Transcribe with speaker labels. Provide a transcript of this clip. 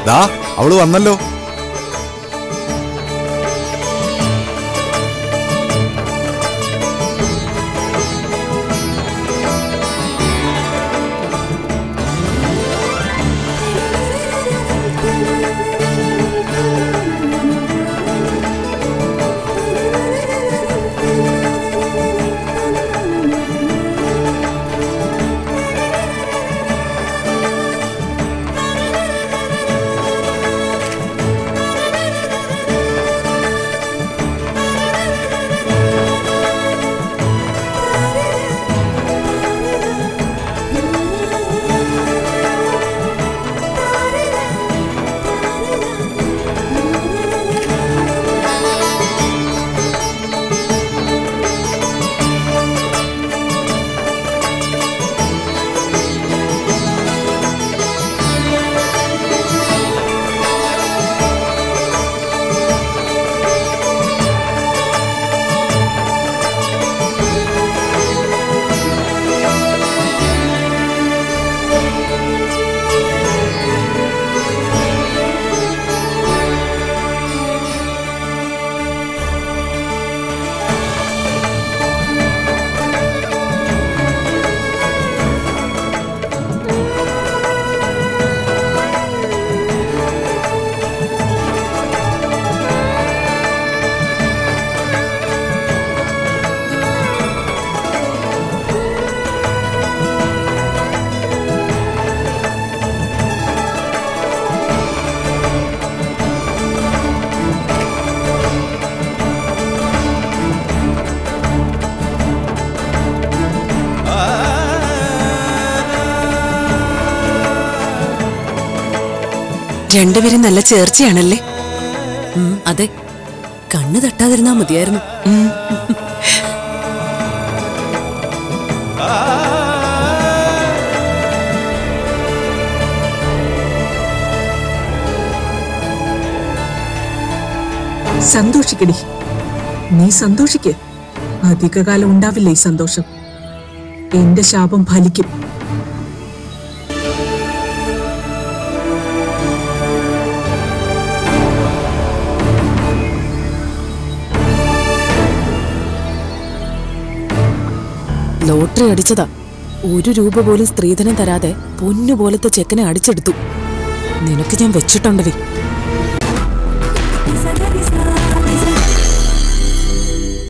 Speaker 1: ദാ അവള് വന്നല്ലോ.
Speaker 2: രണ്ടുപേരും നല്ല ചേർച്ചയാണല്ലേ?
Speaker 3: അതെ, കണ്ണ് തട്ടാതിരുന്നാ മതിയായിരുന്നു.
Speaker 4: സന്തോഷിക്കടി, നീ സന്തോഷിക്ക്. അധികകാലം ഉണ്ടാവില്ല ഈ സന്തോഷം. എന്റെ ശാപം ഫലിക്കും.
Speaker 3: ലോട്ടറി അടിച്ചതാ. 1 രൂപ പോലും സ്ത്രീധനം തരാതെ പൊന്നുപോലത്തെ ചെക്കനെ അടിച്ചെടുത്തു. നിനക്ക് ഞാൻ വെച്ചിട്ടുണ്ടല്ലേ.